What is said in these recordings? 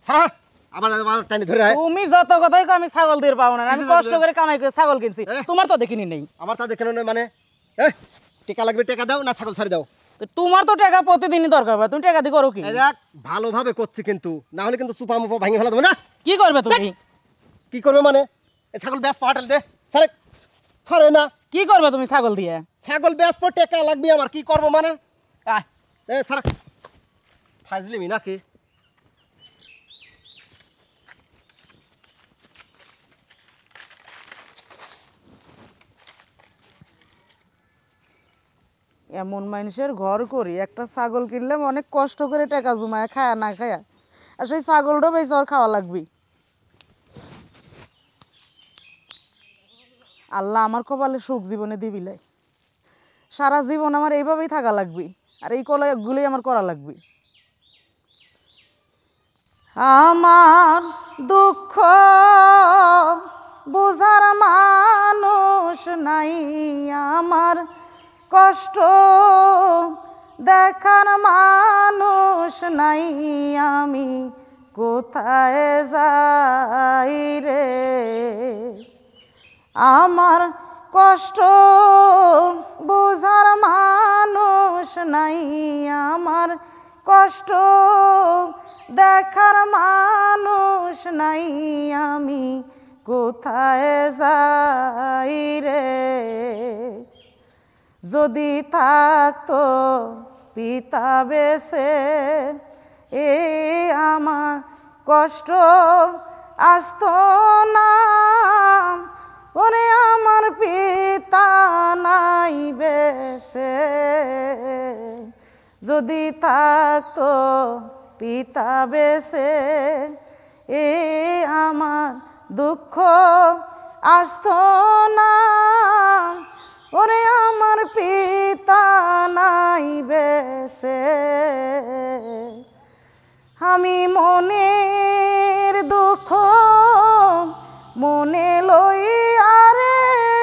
ছাড়া আবার আবার টানি ধরে আয়। তুমি যত কথাই কও আমি ছাগল দিয়ে পাবো না, আমি কষ্ট করে কামাই করে ছাগল কিনছি, তোমার তো দেখিনি নেই। আমার তা দেখে নয় মানে টাকা লাগবে টাকা দাও না ছাগল ছাড়ি দাও। তো তোমার তো টাকা প্রতিদিনই দরকার হবে, তুমি টাকা দিয়ে করো কি? এই দেখ ভালোভাবে করছি কিন্তু না হলে কিন্তু সুপা মুপা ভাঙি ফেলা দেবো না। কি করবে তুমি? কি করবে মানে এই ছাগল ব্যাস পাঠাল দে ছাড়ে ছাড়ে না। কি করবে তুমি ছাগল দিয়ে? ছাগল ব্যাস পর টাকা লাগবে আমার কি করবো মানে আয় এ ছাড়া ফাজলিমি নাকি? এমন মানুষের ঘর করি, একটা ছাগল কিনলাম অনেক কষ্ট করে টাকা জমায় খায়া না খায়া, আর সেই ছাগলটা বেশি আর খাওয়া লাগবে। আল্লাহ আমার কপালে সুখ জীবনে দিবিলে, সারা জীবন আমার এইভাবেই থাকা লাগবে, আর এই কলাগুলোই আমার করা লাগবে। আমার দুঃখ বোঝার মানুষ নাই, আমার কষ্ট দেখার মানুষ নাই, আমি কোথায় যাই রে? আমার কষ্ট বোঝার মানুষ নাই, আমার কষ্ট দেখার মানুষ নাই, আমি কোথায় যাই রে? যদি থাকতো পিতা বেঁচে এ আমার কষ্ট আসতো না, ওরে আমার পিতা নাই বেঁচে। যদি থাকতো পিতা বেঁচে এ আমার দুঃখ আসতো না, ওরে আমার পিতা নাই বেঁচে। আমি মনের দুঃখ মনে লইয়া রে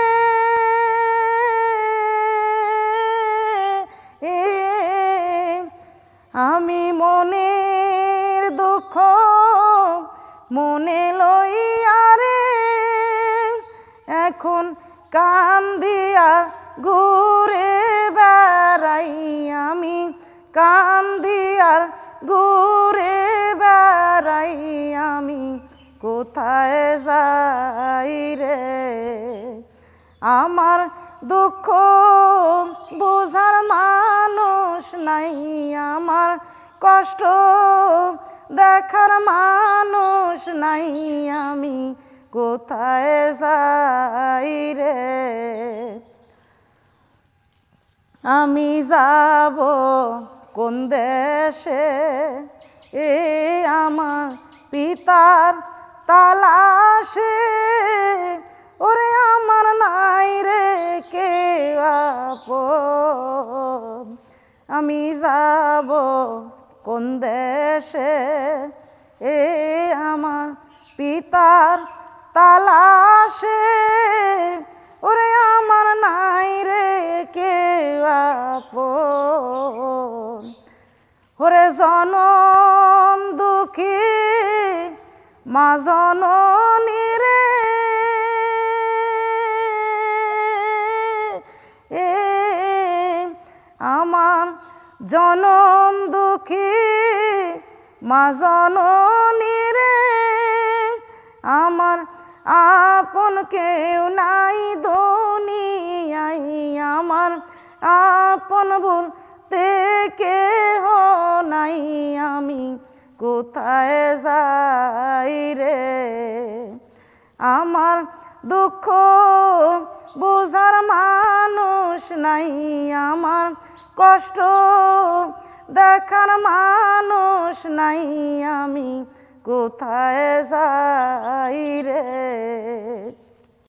আমি মনের দুঃখ মনে লইয়া রে এখন কান্দিয়া ঘুরে বেড়াই, আমি কান্দিয়ার ঘুরে বেড়াই, আমি কোথায় যাই রে? আমার দুঃখ বোঝার মানুষ নাই, আমার কষ্ট দেখার মানুষ নাই, আমি কোথায় যাই রে? আমি যাব কোন দেশে এ আমার পিতার তালাশে, ওরে আমার নাই রে কেউ আপন। আমি যাব কোন দেশে এ আমার পিতার তালাশে, ওরে আমার নাই রে কেউ আপন। ওরে জনম দুঃখী মা জননী রে আমার জনম দুঃখী মা জননী রে, আমার আপন কেউ নাই দুনিয়ায়, আমার আপন বলতে কেহ নাই, আমি কোথায় যাই রে? আমার দুঃখ বোঝার মানুষ নাই, আমার কষ্ট দেখার মানুষ নাই, আমি কোথায় যাই রে?